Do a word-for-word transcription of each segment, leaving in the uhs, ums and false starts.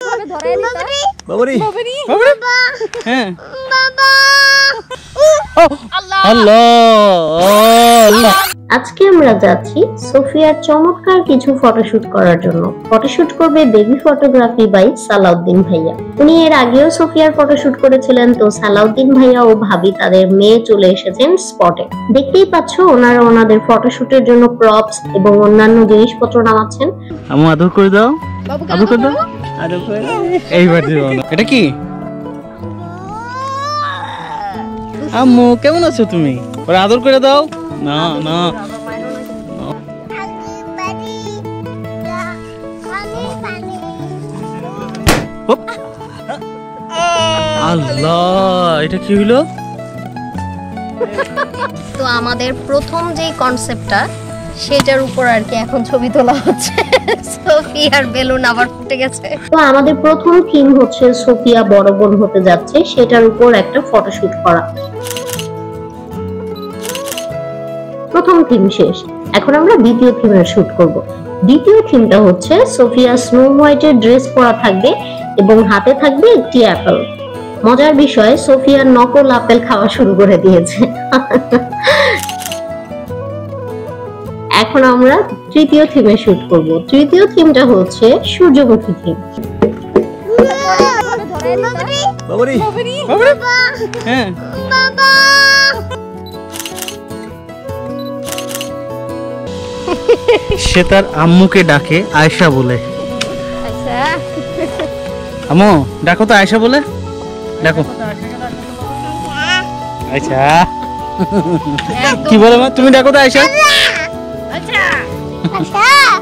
ভাবে ধরায় দিতা বাবারি বাবারি বাবা হ্যাঁ বাবা আল্লাহ আল্লাহ আল্লাহ। আজকে আমরা যাচ্ছি সোফিয়ার চমৎকার কিছু ফটোশুট করার জন্য। ফটোশুট করবে বেবি ফটোগ্রাফি বাই সালাউদ্দিন ভাইয়া। উনি এর আগেও সোফিয়ার ফটোশুট করেছিলেন, তো সালাউদ্দিন ভাইয়া ও ভাবি তাদের মেয়ে চলে এসেছেন স্পটে। দেখতেই পাচ্ছ ওনারা ওনাদের ফটোশুটের জন্য প্রপস এবং অন্যান্য জিনিসপত্র নামাচ্ছেন। আমু আদর করে দাও, বাবুকে আদর করে দাও, আদর করে দাও। এইবার দিও না। এটা কি আম্মু কেমন আছো তুমি? ওরা আদর করে দাও। না না আল্লাহ, এটা কি হলো? তো আমাদের প্রথম যেই কনসেপ্টটা সেটার উপর আর কি এখন ছবি তোলা হচ্ছে। সোফিয়ার বেলুন আবার ফুটে গেছে। তো আমাদের প্রথম থিম হচ্ছে সোফিয়া বড় বোন হতে যাচ্ছে, সেটার উপর একটা ফটোশুট করা। প্রথম থিম শেষ, এখন আমরা দ্বিতীয় থিমের শুট করব। দ্বিতীয় থিমটা হচ্ছে সোফিয়া স্নো হোয়াইটের ড্রেস পরা থাকবে এবং হাতে থাকবে একটি অ্যাপেল। মজার বিষয়, সোফিয়া নকল আপেল খাওয়া শুরু করে দিয়েছে। এখন আমরা তৃতীয় থিমে শুট করব। তৃতীয় থিমটা হচ্ছে সূর্যমুখী থিম। বাবারি বাবারি হ্যাঁ বাবা সে তার আম্মুকে ডাকে আয়েশা বলে। আচ্ছা আম্মু ডাকো তো আয়েশা বলে, ডাকো। আচ্ছা কি বলে মা? তুমি ডাকো তো আয়েশা। আচ্ছা আচ্ছা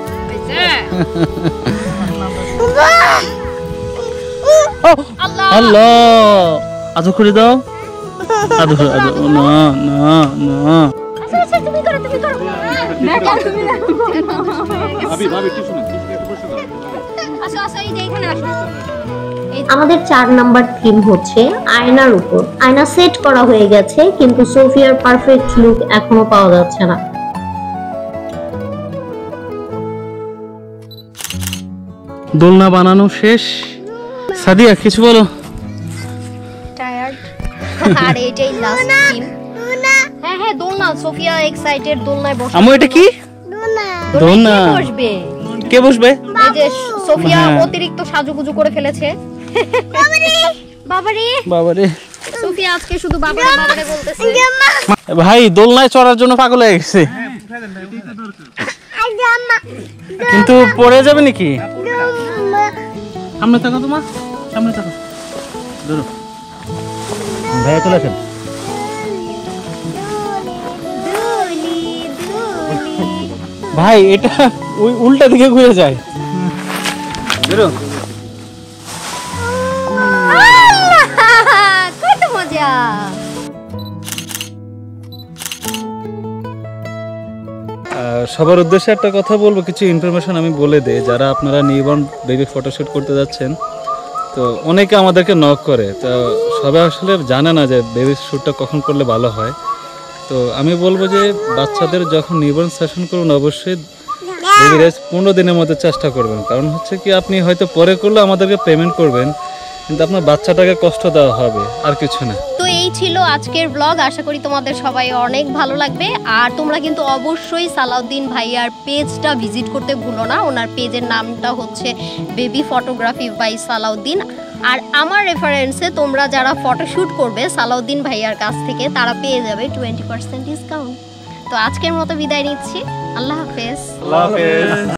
আল্লাহ আল্লাহ, আদর করে দাও, আদর করে আদর। না না না আচ্ছা আচ্ছা তুমি করো তুমি করো না করো তুমি না ভাবি ভাবি কি শুনুন একটু বসে দাও। আসো আসো এই যে এখানে আসো। আমাদের চার নাম্বার থিম হচ্ছে আয়নার উপর। আয়না সেট করা হয়ে গেছে, কিন্তু সোফিয়ার পারফেক্ট লুক এখনো পাওয়া যাচ্ছে না। দোলনা বানানো শেষ। সাদিয়া কিছু বলো। টায়ার্ড আর এটাই লাস্ট থিম। হ্যাঁ হ্যাঁ দোলনা, সোফিয়া এক্সাইটেড দোলনায় বসে। আম্মু এটা কি? দোলনা। কে বসবে? কে বসবে? এই যে সোফিয়া হ্যাঁ। অতিরিক্ত সাজুগুজু করে ফেলেছে। বাবারে বাবারে বাবারে সোফিয়া আজকে শুধু বাবারে বাবারে বলতেছে। ভাই দোলনায় চড়ার জন্য পাগল হয়ে গেছে, কিন্তু পড়ে যাবে নাকি? সামনে থাকো তোমার, সামনে থাকো। ধরো ভাইয়া চলে আসেন। ভাই এটা ওই উল্টা দিকে ঘুরে যায়। ধরো কত মজা। সবার উদ্দেশ্যে একটা কথা বলবো, কিছু ইনফরমেশন আমি বলে দেই। যারা আপনারা নিউবর্ন বেবি ফটোশুট করতে যাচ্ছেন, তো অনেকে আমাদেরকে নক করে, তো সবাই আসলে জানে না যে বেবি শ্যুটটা কখন করলে ভালো হয়। তো আমি বলবো যে বাচ্চাদের যখন নিউবর্ন সেশন করুন, অবশ্যই বেবি রেস পনেরো দিনের মধ্যে চেষ্টা করবেন। কারণ হচ্ছে কি, আপনি হয়তো পরে করলে আমাদেরকে পেমেন্ট করবেন, কিন্তু আপনার বাচ্চাটাকে কষ্ট দেওয়া হবে, আর কিছু না। তো এই ছিল আজকের ব্লগ। আশা করি তোমাদের সবাই অনেক ভালো লাগবে। আর তোমরা কিন্তু অবশ্যই সালাউদ্দিন ভাইয়ার পেজটা ভিজিট করতে ভুলো না। ওনার পেজের নামটা হচ্ছে বেবি ফটোগ্রাফি বাই সালাউদ্দিন। আর আমার রেফারেন্সে তোমরা যারা ফটোশ্যুট করবে সালাউদ্দিন ভাইয়ার কাছ থেকে, তারা পেয়ে যাবে টোয়েন্টি পার্সেন্ট ডিসকাউন্ট। তো আজকের মতো বিদায় নিচ্ছি। আল্লাহ হাফেজ। আল্লাহ হাফেজ।